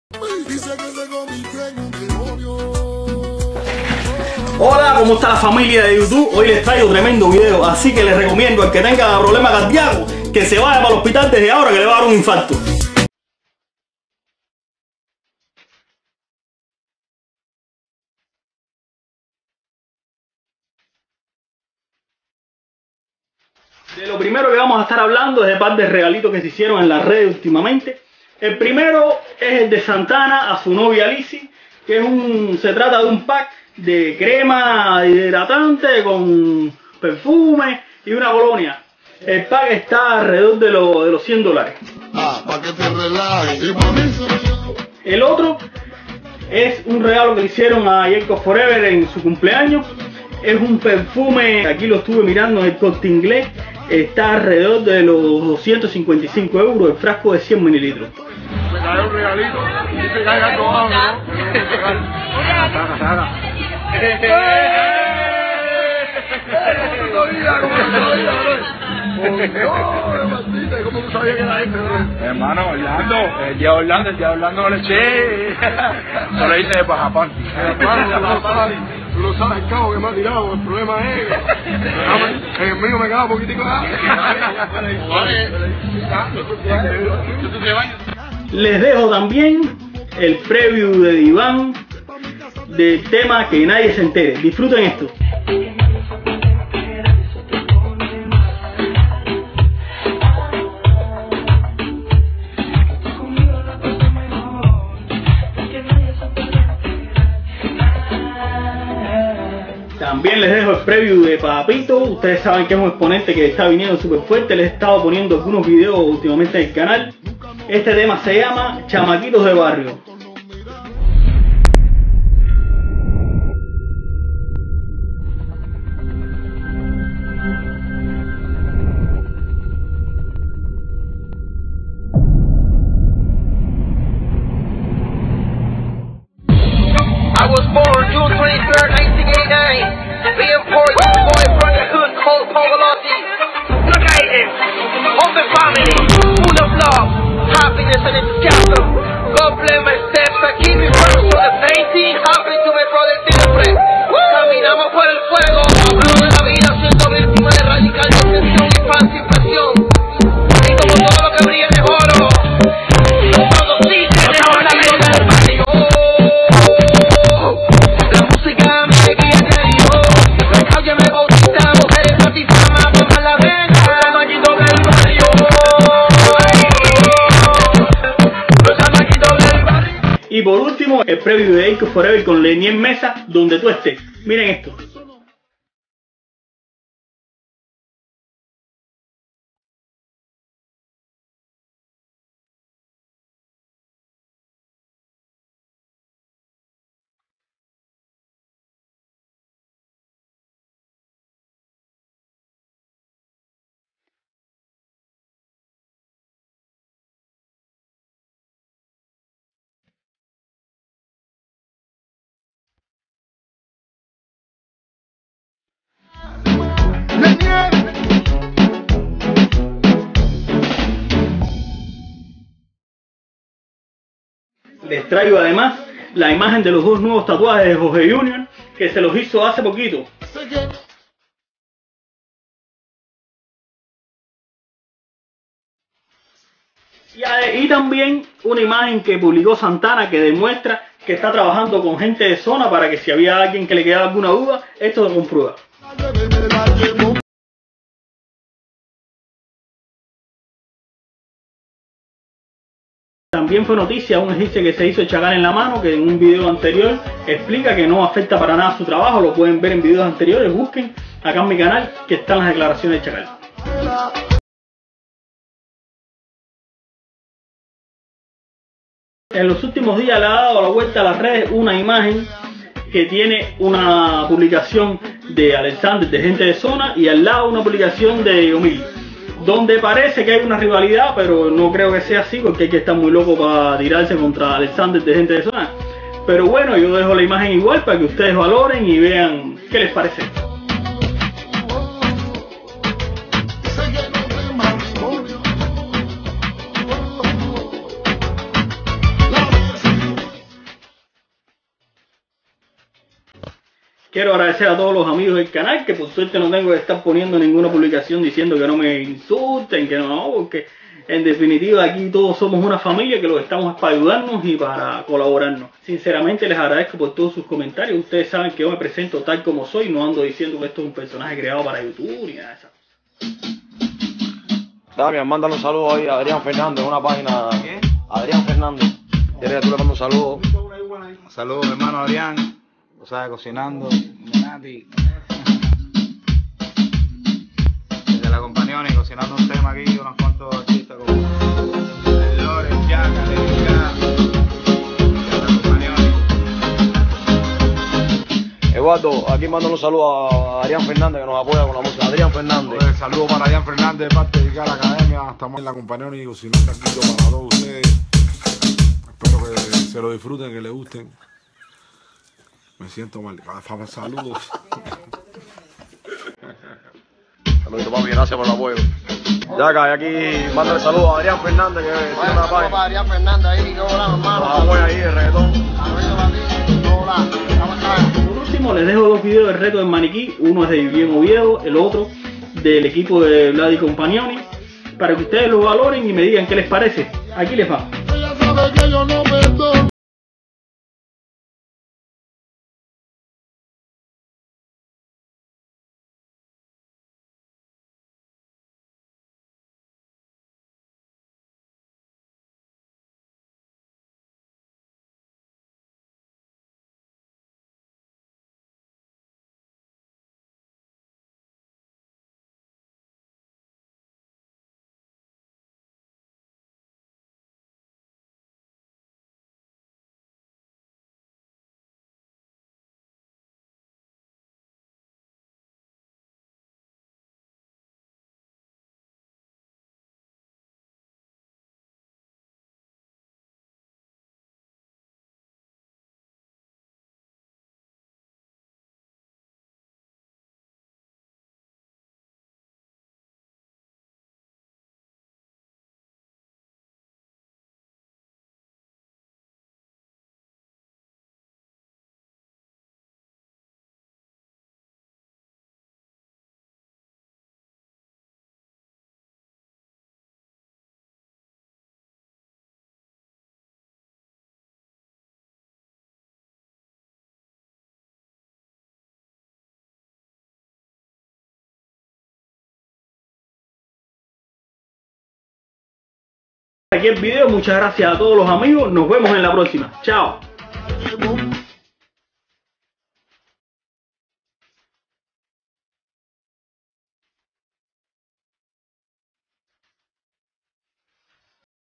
Hola, ¿cómo está la familia de YouTube? Hoy les traigo tremendo video, así que les recomiendo al que tenga problemas cardíacos que se vaya para el hospital desde ahora, que le va a dar un infarto. De lo primero que vamos a estar hablando es de par de regalitos que se hicieron en las redes últimamente. El primero es el de Santana a su novia Lizzy, que se trata de un pack de crema hidratante con perfume y una colonia. El pack está alrededor de los $100. Para que te relajes. El otro es un regalo que le hicieron a Jacob Forever en su cumpleaños. Es un perfume, aquí lo estuve mirando en el Corte Inglés, está alrededor de los 255 euros, el frasco de 100 mililitros. Me cae un regalito y te cae algo abajo, ¿cómo tú sabías que era este? Hermano, Orlando, el día Orlando no le eché. Solo hice de Pajapán. Tú no sabes el cabo que me ha tirado, el problema es que el mío me caga un poquitico. Les dejo también el preview de Diván del tema Que Nadie Se Entere. Disfruten esto. También les dejo el preview de Papito. Ustedes saben que es un exponente que está viniendo súper fuerte. Les he estado poniendo algunos videos últimamente en el canal. Este tema se llama Chamaquitos de Barrio. I was born June 23rd, 1989. Being poor, young boy from the hood called Pogolotti. Look at it. Open family, full of love, happiness and enthusiasm. God bless my steps and keep me firm for the painting. Happy to my brother Tilfred. Caminamos por el fuego, hablo de la vida siendo víctima de radical decepción y falsa impresión. Y como todo lo que brilla es oro, todo sí tenemos la vida del barrio. Y por último, el preview de Jacob Forever con Lenier Mesa, donde tú estés. Miren esto. Les traigo además la imagen de los dos nuevos tatuajes de Jorge Junior, que se los hizo hace poquito. Y también una imagen que publicó Santana que demuestra que está trabajando con gente de zona para que si había alguien que le quedaba alguna duda, esto se comprueba. También fue noticia un ejercicio que se hizo el chacal en la mano, que en un video anterior explica que no afecta para nada su trabajo. Lo pueden ver en videos anteriores, busquen acá en mi canal que están las declaraciones del chacal. En los últimos días le ha dado la vuelta a las redes una imagen que tiene una publicación de Alexander de Gente de Zona y al lado una publicación de Omil, donde parece que hay una rivalidad, pero no creo que sea así porque hay que estar muy loco para tirarse contra Alexander de Gente de Zona. Pero bueno, yo dejo la imagen igual para que ustedes valoren y vean qué les parece. Quiero agradecer a todos los amigos del canal, que por suerte no tengo que estar poniendo ninguna publicación diciendo que no me insulten, que no, porque en definitiva aquí todos somos una familia que los estamos para ayudarnos y para colaborarnos. Sinceramente les agradezco por todos sus comentarios. Ustedes saben que yo me presento tal como soy, no ando diciendo que esto es un personaje creado para YouTube ni nada de eso. Damián, mándale un saludo ahí a Adrián Fernández, una página. ¿Qué? Adrián Fernández. ¿Quieres que tú le mandes un saludo? Saludos, mi hermano Adrián. Lo sabe cocinando. Nati. Desde la compañía y cocinando un tema aquí, unos cuantos artistas como el Lore, Yaca, Levica, la compañía. Eduardo, aquí mando un saludo a Adrián Fernández que nos apoya con la música. Adrián Fernández. Saludos para Adrián Fernández de parte de la academia. Estamos en la compañía y cocinando aquí para todos ustedes. Espero que se lo disfruten, que les gusten. Me siento mal. Saludos. Saludos, papi, gracias por el apoyo. Yaca, y aquí mándale saludos a Adrián Fernández que tiene una página. Para Adrián Fernández ahí, que hola, hermano. Nos apoya ahí el reggaetón. Por último les dejo dos videos del reto del maniquí. Uno es de Vivien Oviedo, el otro del equipo de Vladi Compagnoni, para que ustedes lo valoren y me digan qué les parece. Aquí les va. Ella sabe que yo no perdono. Aquí el video, muchas gracias a todos los amigos, nos vemos en la próxima. Chao.